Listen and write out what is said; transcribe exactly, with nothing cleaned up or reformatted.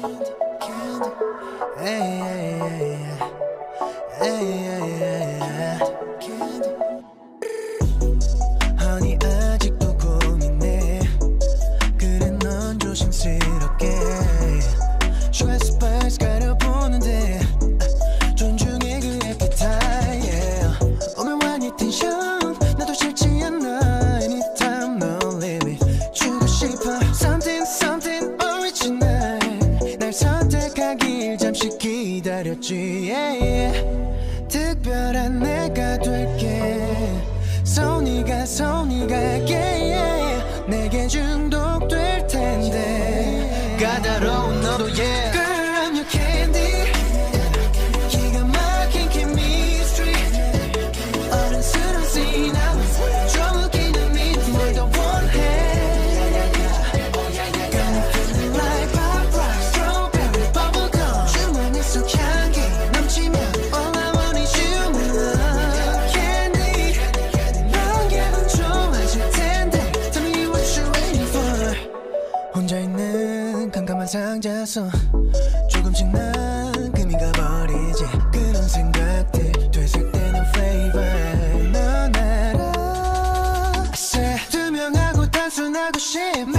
Honey 아직도 고민해. 그래 넌 조심스럽게 슈가스 바스 가려보는데 존중해 그 appetite yeah. 오묘한 이 텐션 나도 싫지 않아. Anytime no limit 주고 싶어 Something something original. 날 선택하길 잠시 기다렸지 yeah, yeah. 특별한 내가 될게 Soni가 Soni가 yeah. 내게 중독될 텐데 까다로운 너도 yeah. Girl I'm your candy. 기가 막힌 chemistry. 어른스러운 sinamon. 좀 웃기는 미 널 더 원해. Got me feeling like pop rock. Strawberry bubblegum. 주머니 속 향기 넘치면 all I want is you love. Candy 넌 기분 좋아질 텐데 Tell me what you're waiting for. 혼자 있는 깜깜한 상자 속 조금씩 난 금이 가버리지. 그런 생각들 되살때는 flavor 넌 알아. I said 투명하고 단순하고 싶어.